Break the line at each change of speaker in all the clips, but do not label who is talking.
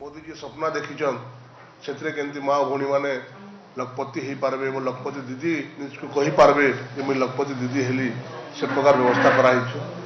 मोदी जी सपना देखीचन से केमती माँ भौणी मैंने लखपति हो पारे लखपति दीदी निजको कही पारे कि मुझे लखपति दीदी हेली से प्रकार व्यवस्था कराई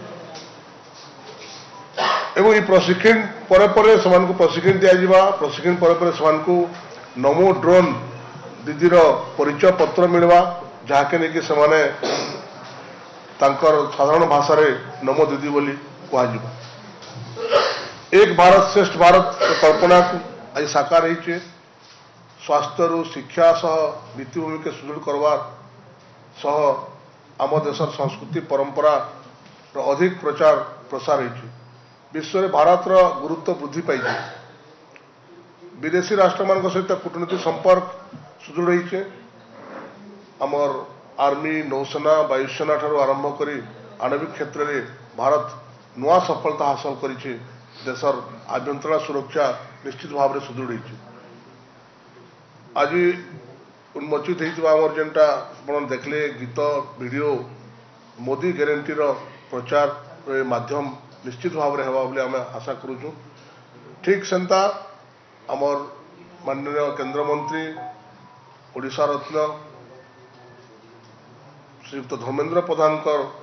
एवं ये प्रशिक्षण पर प्रशिक्षण दिज्व प्रशिक्षण पर नमो ड्रोन दीदीर परिचय पत्र मिलवा जहाँके नहीं कि साधारण भाषा रे नमो दीदी बोली कह एक भारत श्रेष्ठ भारत कल्पना को आज साकार हो स्वास्थ्य रु शिक्षा सह भित्तिभूमि के सुदृढ़ करवार सह आम देशर संस्कृति परंपरा अधिक प्रचार प्रसार हो विश्व में भारत गुरुत्व वृद्धि पाई विदेशी राष्ट्र मान सहित कूटनीतिक संपर्क सुदृढ़ होइछे आमर आर्मी नौसेना वायुसेना ठारू आरंभ करी आणविक क्षेत्र में भारत नुआ सफलता हासिल करिछे देशर आभ्यंतरण सुरक्षा निश्चित भाव में सुदृढ़ होइछे आज उन्मोचित होमर जेनटा आप देखले गीत वीडियो मोदी ग्यारंटी प्रचार माध्यम निश्चित भाव में होगा आम आशा करूँ ठीक सेंता आमर माननीय केंद्र मंत्री ओडिशा रत्न श्रीयुक्त धर्मेंद्र प्रधान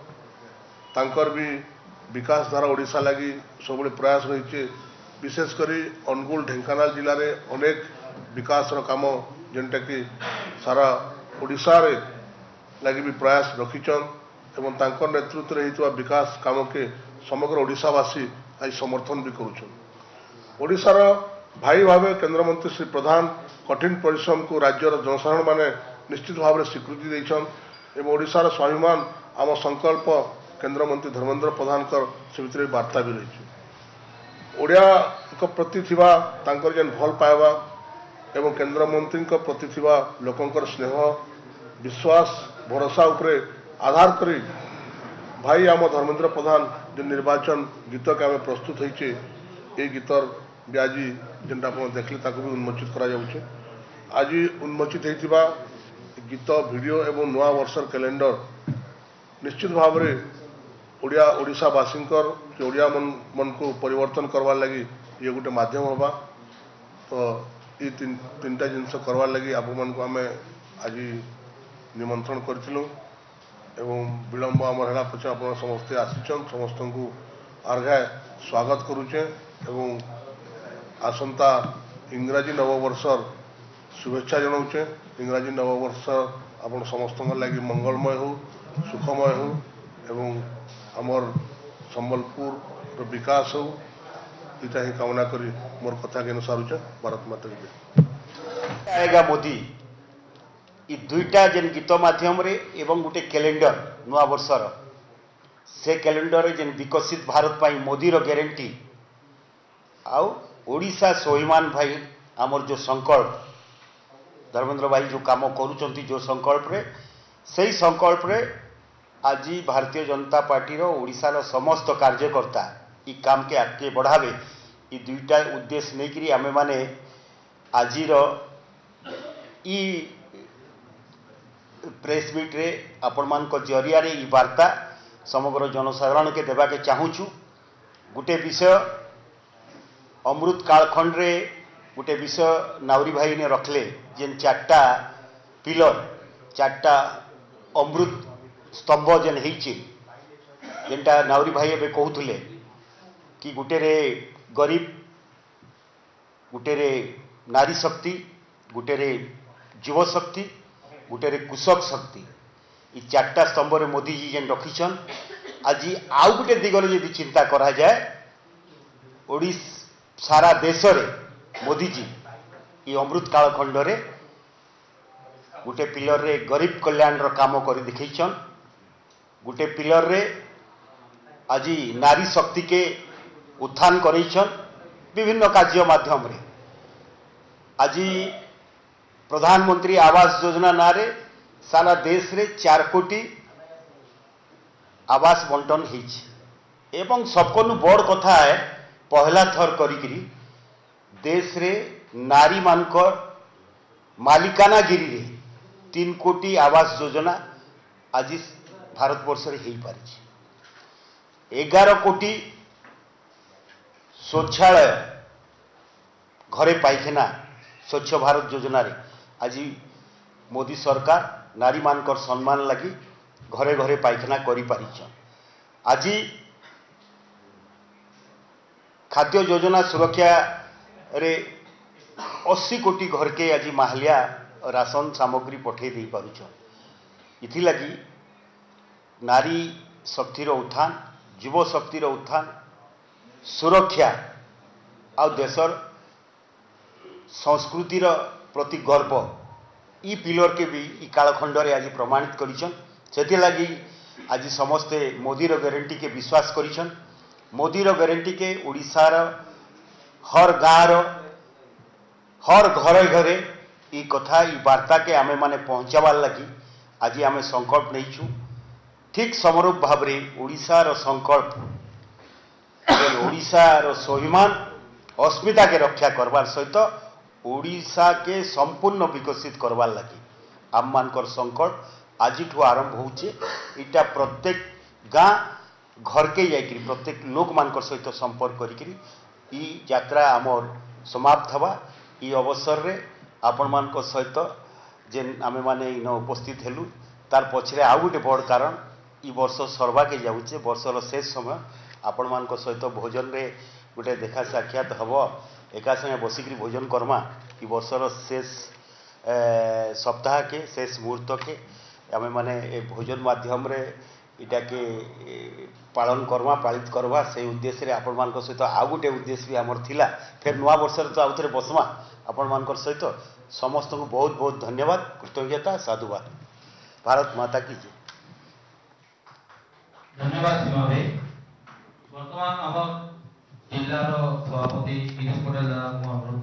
तांकर भी विकास धारा ओडिशा लगी सब प्रयास रही विशेषकर अनुगुल ढेंकानाल जिले में अनेक विकास काम जेनटा कि सारा ओडिशा रे लगी भी प्रयास रखीचन एवं तांकर नेतृत्व में होता विकास काम के समग्र ओडिशावासी आज समर्थन भी करुछन ओडिशार भाई भाव केंद्र मंत्री श्री प्रधान कठिन परिश्रम को राज्यर जनसाधारण माने निश्चित भाव में स्वीकृति देछन एवं ओडिशार स्वाभिमान आम संकल्प केंद्र मंत्री धर्मेंद्र प्रधान से भितर वार्ता भी रही ओडिया प्रति जेन भल पाइबा एवं केंद्र मंत्री प्रति लोकंकर स्नेह विश्वास भरोसा उपरे आधार करी भाई आम धर्मेंद्र प्रधान जो निर्वाचन गीत के आम प्रस्तुत होइछे ये गीतर भी आज जेनटा आप देखले ताको भी उन्मोचित करा जाउछे आज उन्मोचित होइतिबा गीत वीडियो एवं नवा वर्षर कैलेंडर निश्चित भाव में ओडिया ओडिशावासी ओडिया मन को परिवर्तन करवार लगी ये गोटे माध्यम होगा तो ये तीनटा जिनस करवार लगी आप आम आज निमंत्रण करूँ एवं विलंब आमर है पचे आप समस्ते आसीचन समस्त को आर्घाय स्वागत करुचे एवं आसंता इंग्राजी नववर्षर शुभेच्छा जनाऊे इंग्राजी नववर्ष आप समस्त लगी मंगलमय हो सुखमय हो एवं आमर संबलपुर विकास हो इटा ही कामना करी मोर कथा के सारुचे भारत माता की
आएगा मोदी ये दुईटा जेन गीत माध्यम रे एवं गोटे कैलेंडर नुआ वर्षर से कैलेंडर जेन विकसित भारत पाई मोदी रो ग्यारंटी आउ ओडिशा स्वाभिमान भाई आमर जो संकल्प धर्मेंद्र भाई जो काम करुचंती जो संकल्प रे सही संकल्प रे आज भारतीय जनता पार्टी रो ओडिशा रो समस्त कार्यकर्ता ये काम के आगे बढ़ावे ये दुईटा उद्देश्य नहीं करी आमे माने आज ई प्रेस मीट रे आपण मान को जरिया रे ई वार्ता समग्र जनसाधारण के देवा के चाहूचु गोटे विषय अमृत कालखंड रे गोटे विषय नावरी भाई ने रखले जेन चारटा पिलर चारटा अमृत स्तंभ जेन होइछि जेनटा नावरी भाई एबे कहूथुले कि गोटे रे गरीब गोटे रे नारी शक्ति गोटे रे युव शक्ति गोटे रे कृषक शक्ति ये चारटा स्तंभ रे मोदी जी जेन रखीछन आज आउ गोटे दिगरे यदि चिंता करा जाए ओडिशा सारा देश रे मोदी जी ये अमृत कालखंड रे गोटे पिलर रे गरीब कल्याण रो काम कर दिखैछन गोटे पिलर रे आज नारी शक्ति के उत्थान करैछन विभिन्न कार्य माध्यम रे आज प्रधानमंत्री आवास योजना नारे सारा देश रे 4 कोटी आवास बंटन होइछि एवं सबको बड़ कथा है पहला थर करी देश रे नारी मानकर मालिकाना गिरी रे 3 कोटी आवास योजना आज भारत वर्ष रे हो पारि 11 कोटी शौचालय घरे पाइखाना स्वच्छ भारत योजना रे आज मोदी सरकार नारी मानकर सम्मान लगी घरे घरे पाइखाना करि पारिछ। आज खाद्य योजना सुरक्षा रे 80 कोटी घर के आज माहलिया राशन सामग्री पठे दे पारुछ। इथि लगी नारी शक्तिर उत्थान युव शक्तिर उत्थान सुरक्षा आ देशर संस्कृतिर प्रति गर्व ई पिलर के भी ई कालखंड रे आज प्रमाणित करिछन। सेति लगी आज समस्ते मोदीर गारंटी के विश्वास करिछन। मोदीर गारंटी के ओडिशार हर गाँव हर घरे घरे ई कथा ई वार्ता के आमे माने पहुंचाबार लगी आज आमे संकल्प नहींछु। ठीक समरूप भाव में ओडिशार संकल्प ओडिशार स्वाभिमान अस्मिता के रक्षा करवार सहित ओडिशा के संपूर्ण विकसित करवार लगी आम मानकर संकल्प आज आरंभ होचे। इटा प्रत्येक गाँ घर के जाकरी प्रत्येक लोक मानकर सहित संपर्क करी ई यात्रा आमर समाप्त हवा। ई अवसर रे आपण मानकर सहित जेन आमे माने इन उपस्थित हेलु तार पछरे आउ गोटे बड़ कारण ई वर्ष सरवा के जाउचे वर्षर शेष समय आपण मानकर सहित भोजन रे गोटे देखा साक्षात हब एका संगे बसिकी भोजन करमा ई वर्षर शेष सप्ताह के शेष मुहूर्त के आमे माने भोजन माध्यम रे इटा के पालन करमा पालित करवा से उद्देश्य रे आपण मानकर सहित आउ गोटे उद्देश्य भी हमर थिला। फिर नुआ वर्ष रे तो आउथरे बसमा आपण मानकर सहित समस्त को बहुत बहुत धन्यवाद कृतज्ञता साधुवाद। भारत माता की जय।
धन्यवाद सीमा भाई। वर्तमान आम जिलार सभापति गिरीश पटेल दादा को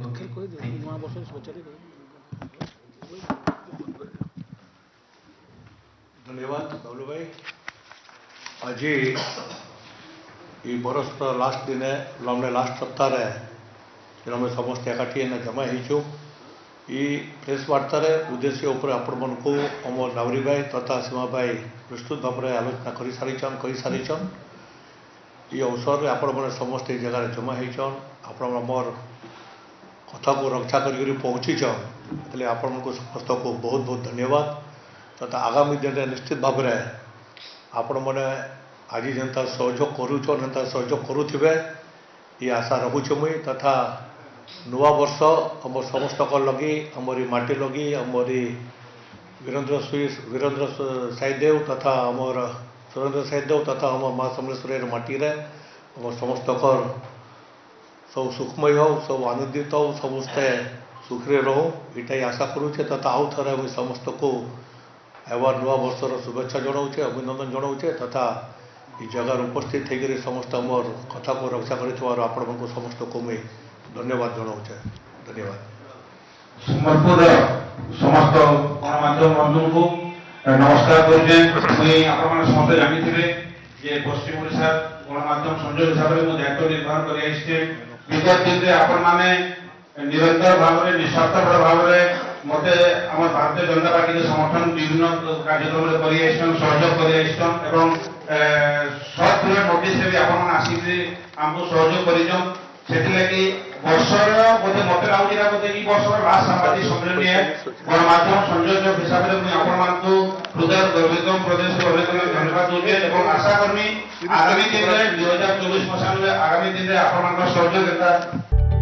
धन्यवाद बाबलू भाई। आज ये बरस लास्ट दिन है लास्ट सप्ताह आम समस्त एकाठी जमा हो प्रेस वार्तार उद्देश्य उपर आपण मानू आम नावरी भाई तथा सीमा भाई विस्तृत भाव में आलोचना कर सारीचन। ये अवसर में आपण मैंने समस्त जगह जमा होचन आपमर कथा को रक्षा कर पहुँचीचन आपण समस्त को बहुत बहुत धन्यवाद। तथा आगामी दिन में निश्चित भाव में आपण मैंने आज जेनता सहयोग करूचन हेन्ता सहयोग करुवे ये आशा रखुचे मुई। तथा नुआ वर्ष आम समस्त लगी आमरी माटी लगी आमरी वीरेन्द्र साईदेव तथा आमर सुरेन्द्र साईदेव तथा आम माँ समलेश्वरी माटी रे आम समस्त सब सुखमय हो सब आनंदित हो समस्ते सुखरे रहो इटाई आशा करुचे। तथा आउ थे मुझे समस्त को एबार नुआ वर्षर शुभेच्छा जनाऊे अभिनंदन जनाऊे। तथा ये जगार उपस्थित होकर समस्त आमर कथा को रक्षा कर आपण समस्त को मुझे धन्यवाद जनाऊे। धन्यवाद।
सम्बलपुर समस्त गणमाध्यम बंधु को नमस्कार करुचे। मुझे आपण समस्त जानी जे पश्चिम ओडिशा गणमाध्यम संयोग हिसाब से दायित्व निर्वहन कर विगत दिन में आपण मैंने निरंतर भाव में निस्वार्थपर भाव में मते आम भारतीय जनता पार्टी के समर्थन विभिन्न कार्यक्रम सहयोग कर शॉर्ट पीरियड नोटिस भी आपण आसिक आमको सहयोग कर वर्षर बोधे मत लगुच बोधे ई वर्षर लास्ट सामाजिक सम्मेलन है गणमाध्यम संयोजक हिसाब से मुझे आपण हृदय गर्वित प्रदेश धन्यवाद दूचे। आशा करमी आगामी दिन में 2024 मसीह में आगामी दिन में आपण सहयोग।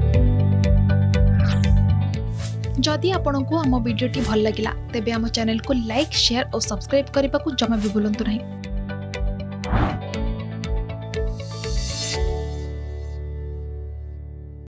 जदि आपंक आम भिडी भल लगा तेब आम चैनल को लाइक शेयर और सब्सक्राइब करने को जमा भी भूलु नहीं।